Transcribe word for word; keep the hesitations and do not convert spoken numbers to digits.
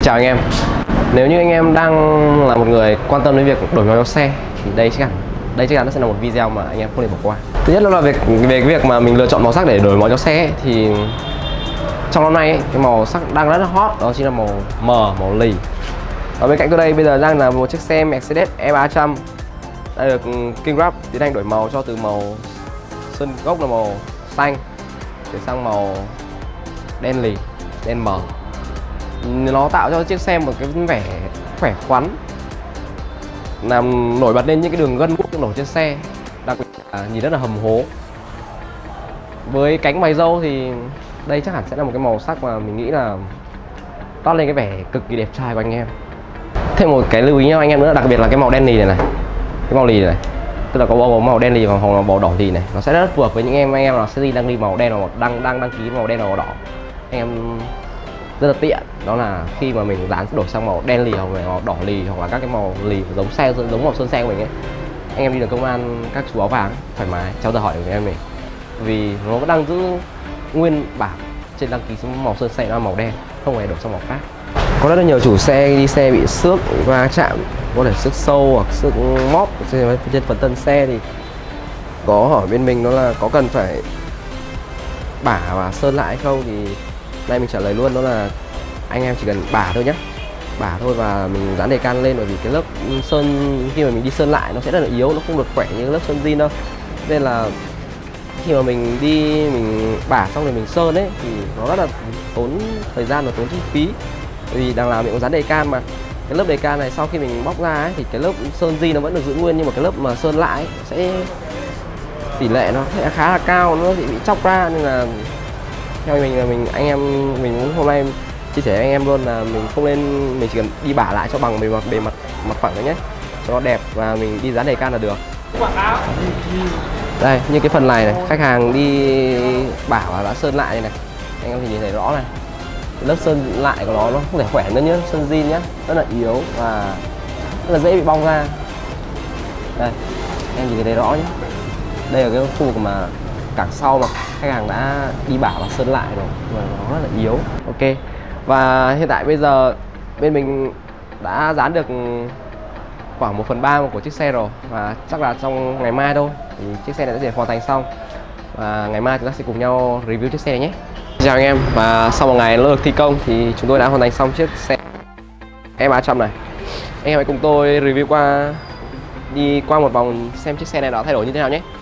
Chào anh em. Nếu như anh em đang là một người quan tâm đến việc đổi màu cho xe thì đây chắc hẳn đây chắc chắn nó sẽ là một video mà anh em không thể bỏ qua. Thứ nhất là việc về cái việc mà mình lựa chọn màu sắc để đổi màu cho xe ấy, thì trong năm nay ấy, cái màu sắc đang rất là hot đó chính là màu mờ, màu lì. Ở bên cạnh tôi đây bây giờ đang là một chiếc xe Mercedes E ba trăm đã được King Grab tiến hành đổi màu cho từ màu sơn gốc là màu xanh chuyển sang màu đen lì, đen mờ. Nó tạo cho chiếc xe một cái vẻ khỏe khoắn, làm nổi bật lên những cái đường gân guốc nổi trên xe, đặc biệt là nhìn rất là hầm hố. Với cánh mày râu thì đây chắc hẳn sẽ là một cái màu sắc mà mình nghĩ là toát lên cái vẻ cực kỳ đẹp trai của anh em. Thêm một cái lưu ý nha anh em nữa, đặc biệt là cái màu đen lì này này, cái màu lì này, tức là có bao gồm màu đen lì và màu màu đỏ lì này, nó sẽ rất phù hợp với những em anh em là sẽ đang đi màu đen hoặc đang đang đăng ký màu đen hoặc màu đỏ. Anh em rất là tiện, đó là khi mà mình dán đổi sang màu đen lì hoặc màu đỏ lì hoặc là các cái màu lì giống xe giống màu sơn xe của mình ấy, anh em đi đường công an các chú áo vàng thoải mái trao giờ hỏi được với em mình, vì nó vẫn đang giữ nguyên bản trên đăng ký màu sơn xe là màu đen, không hề đổi sang màu khác. Có rất là nhiều chủ xe đi xe bị xước, bị va chạm, có thể xước sâu hoặc xước móp trên, trên phần thân xe thì có hỏi bên mình đó là có cần phải bả và sơn lại hay không, thì nay mình trả lời luôn đó là anh em chỉ cần bả thôi nhé, bả thôi và mình dán đề can lên, bởi vì cái lớp sơn khi mà mình đi sơn lại nó sẽ rất là yếu, nó không được khỏe như lớp sơn zin đâu, nên là khi mà mình đi mình bả xong rồi mình sơn ấy thì nó rất là tốn thời gian và tốn chi phí, vì đằng nào mình cũng dán đề can mà. Cái lớp đề can này sau khi mình bóc ra ấy, thì cái lớp sơn zin nó vẫn được giữ nguyên, nhưng mà cái lớp mà sơn lại ấy, sẽ tỷ lệ nó sẽ khá là cao, nó sẽ bị chóc ra, nên là theo mình là mình anh em mình cũng hôm nay chia sẻ với anh em luôn là mình không nên, mình chỉ cần đi bả lại cho bằng bề mặt bề mặt mặt phẳng thôi nhé, cho nó đẹp, và mình đi dán đề can là được. Đây như cái phần này này, khách hàng đi bả và đã sơn lại này, anh em thì nhìn thấy rõ này, cái lớp sơn lại của nó nó không thể khỏe nữa nhá, sơn zin nhá, rất là yếu và rất là dễ bị bong ra. Đây anh nhìn thấy rõ nhé, đây là cái khu vực mà cảng sau mà khách hàng đã đi bả và sơn lại rồi, mà nó rất là yếu. Ok, và hiện tại bây giờ bên mình đã dán được khoảng một phần ba của chiếc xe rồi, và chắc là trong ngày mai thôi thì chiếc xe này sẽ hoàn thành xong, và ngày mai chúng ta sẽ cùng nhau review chiếc xe này nhé. Chào anh em, và sau một ngày nỗ lực thi công thì chúng tôi đã hoàn thành xong chiếc xe E ba trăm này. Anh em hãy cùng tôi review qua đi qua một vòng xem chiếc xe này đã thay đổi như thế nào nhé.